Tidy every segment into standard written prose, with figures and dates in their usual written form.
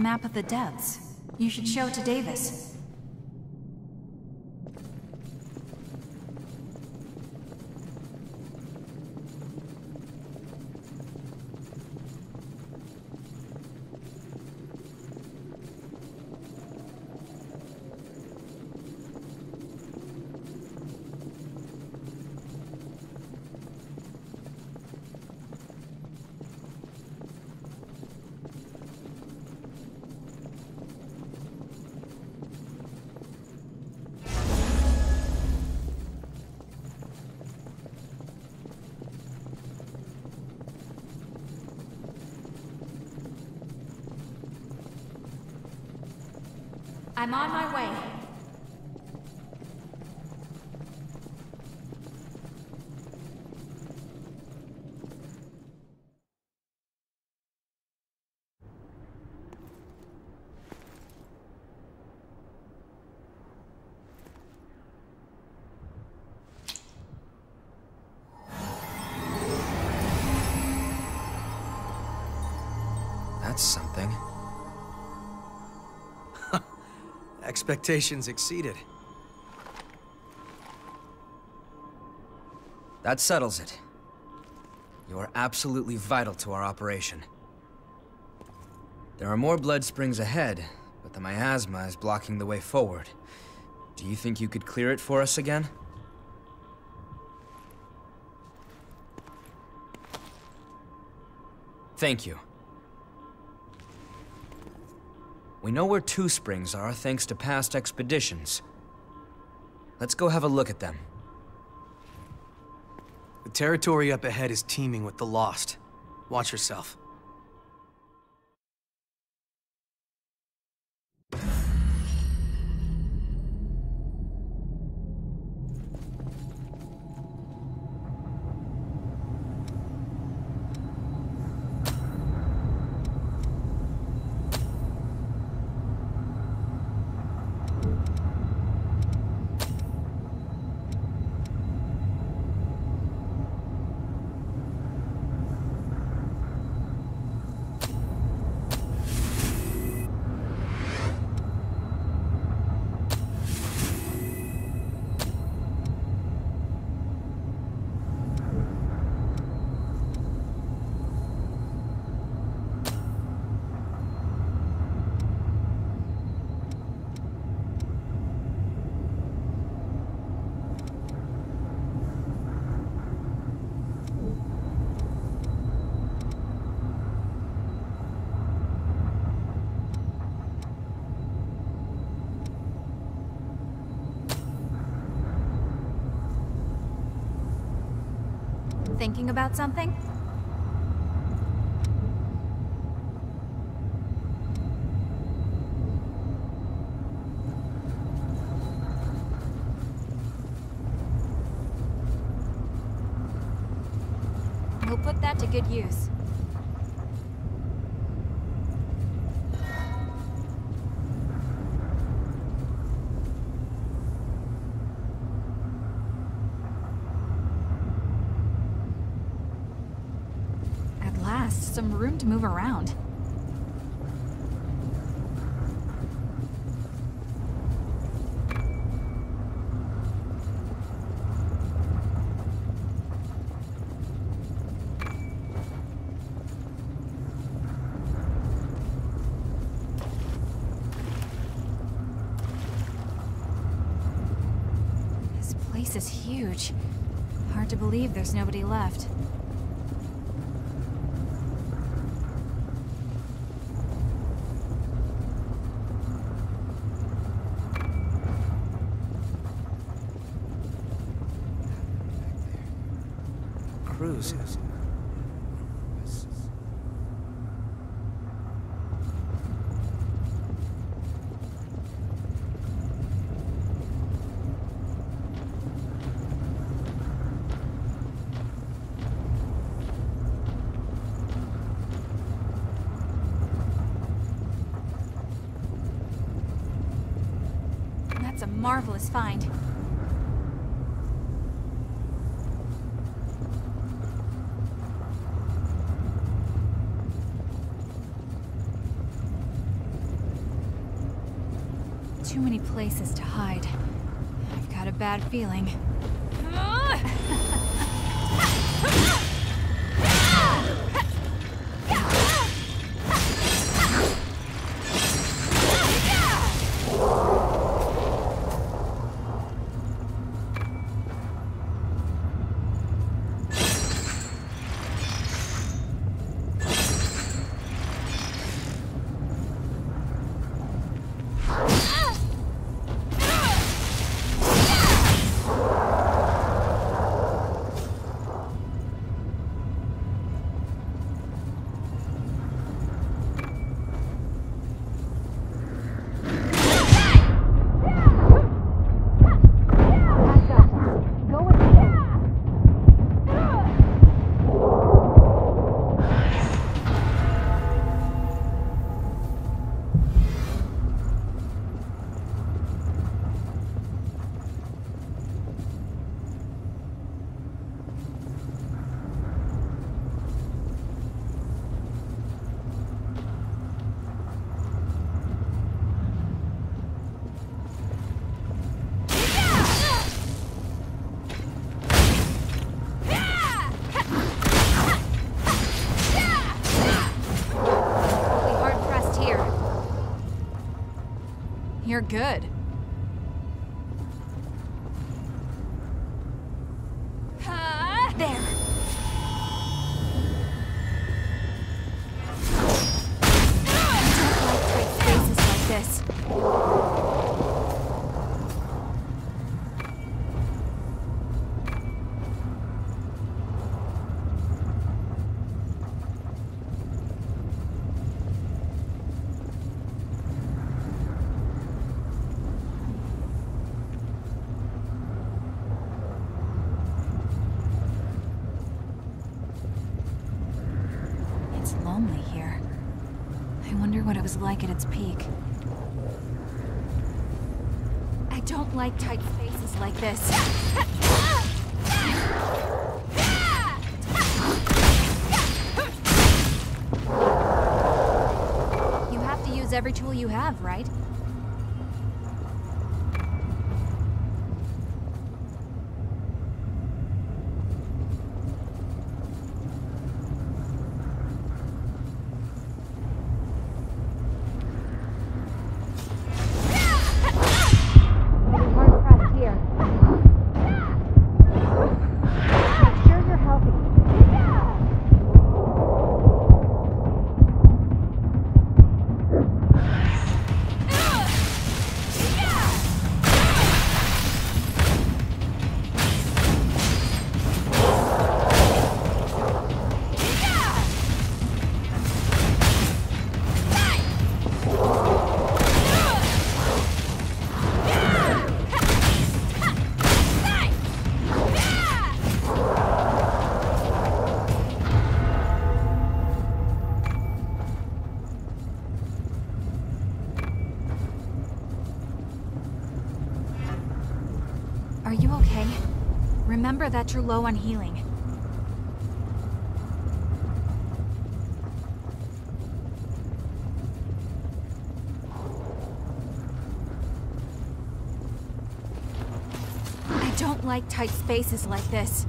map of the depths. You should show it to Davis. I'm on my way. That's something. Expectations exceeded. That settles it. You are absolutely vital to our operation. There are more blood springs ahead, but the miasma is blocking the way forward. Do you think you could clear it for us again? Thank you. We know where two springs are thanks to past expeditions. Let's go have a look at them. The territory up ahead is teeming with the Lost. Watch yourself. Thinking about something? We'll put that to good use. Some room to move around. This place is huge. Hard to believe there's nobody left. Cruises. That's a marvelous find. Too many places to hide. I've got a bad feeling. You're good. There. I don't like tight spaces like this. It's lonely here. I wonder what it was like at its peak. I don't like tight spaces like this. You have to use every tool you have, right? Are you okay? Remember that you're low on healing. I don't like tight spaces like this.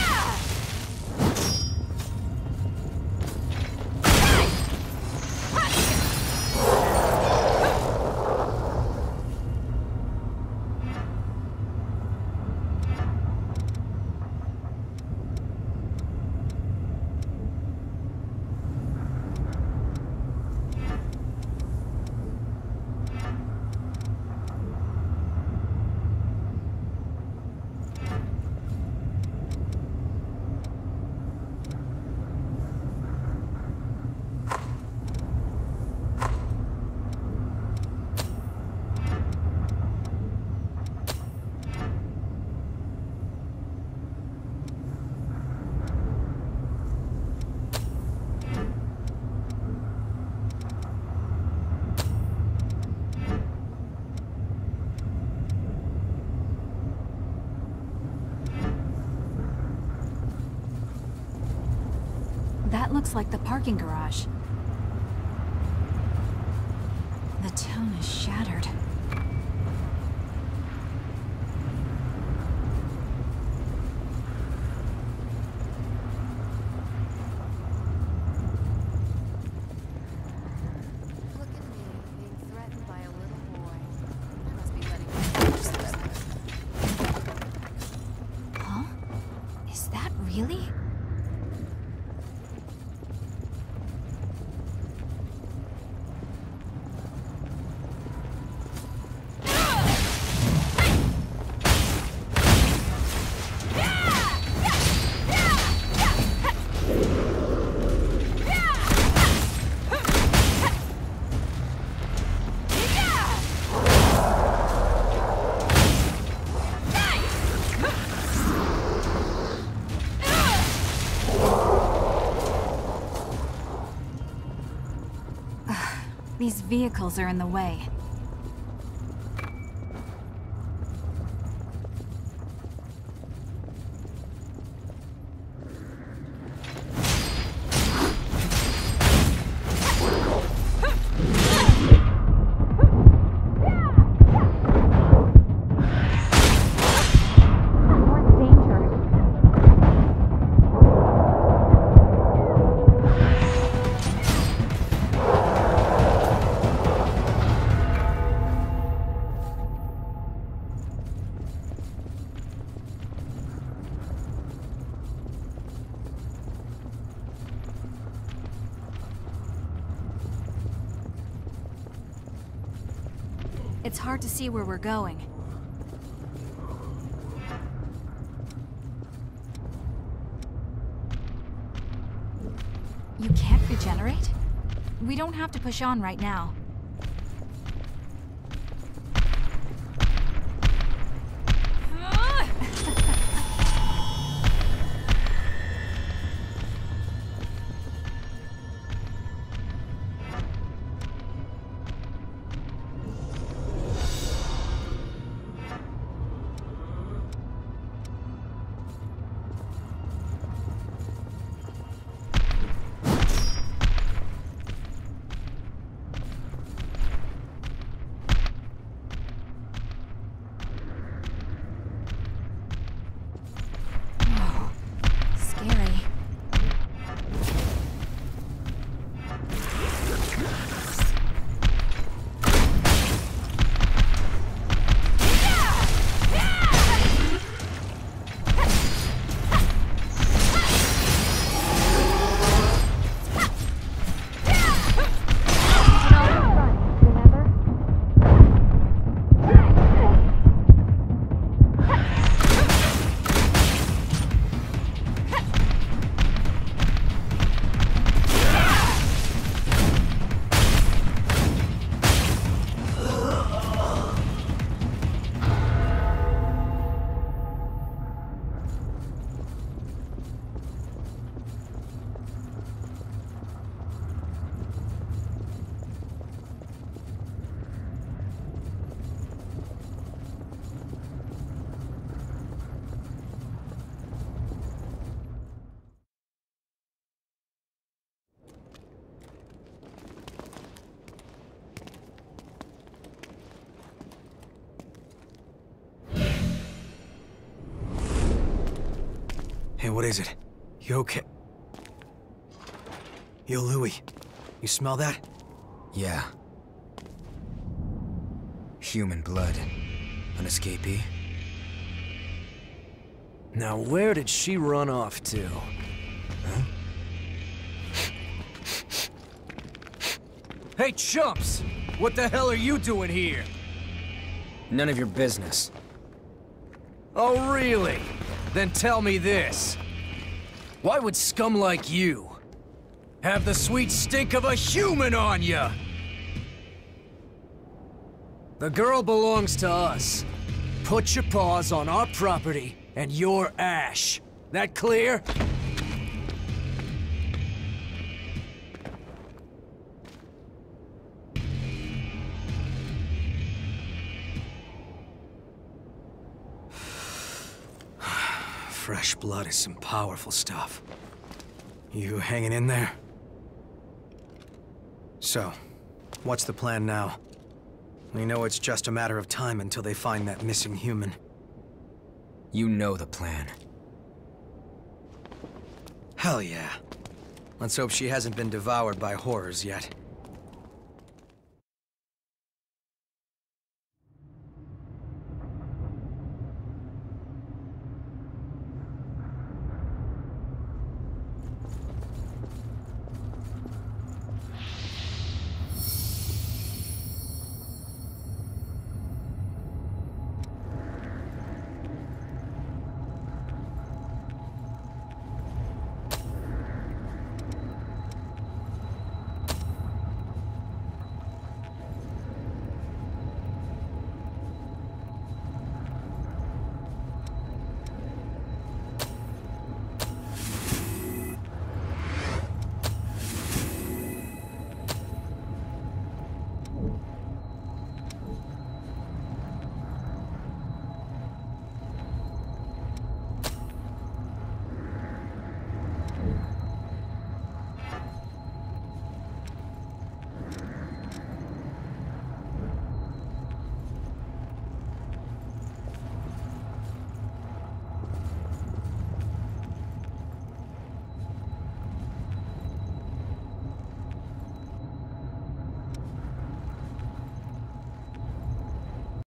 That looks like the parking garage. The town is shattered. Really? These vehicles are in the way. It's hard to see where we're going. You can't regenerate? We don't have to push on right now. Hey, what is it? You okay? Yo, Louis. You smell that? Yeah. Human blood. An escapee? Now where did she run off to? Huh? Hey, chumps! What the hell are you doing here? None of your business. Oh, really? Then tell me this. Why would scum like you have the sweet stink of a human on ya? The girl belongs to us. Put your paws on our property and you're ash. That clear? Fresh blood is some powerful stuff. You hanging in there? So, what's the plan now? We know it's just a matter of time until they find that missing human. You know the plan. Hell yeah. Let's hope she hasn't been devoured by horrors yet.